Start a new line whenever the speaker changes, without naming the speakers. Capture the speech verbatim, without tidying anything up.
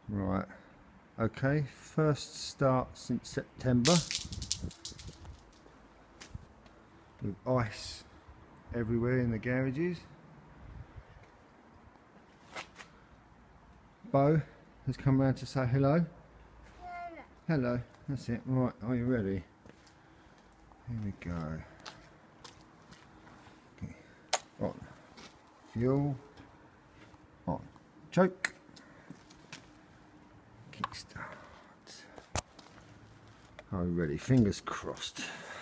Right, okay, first start since September with ice everywhere in the garages. Bo has come round to say hello.
Hello.
Hello, that's it. Right, are you ready? Here we go. Okay. On. Fuel. On. Choke. Kickstart. Are we ready? Fingers crossed.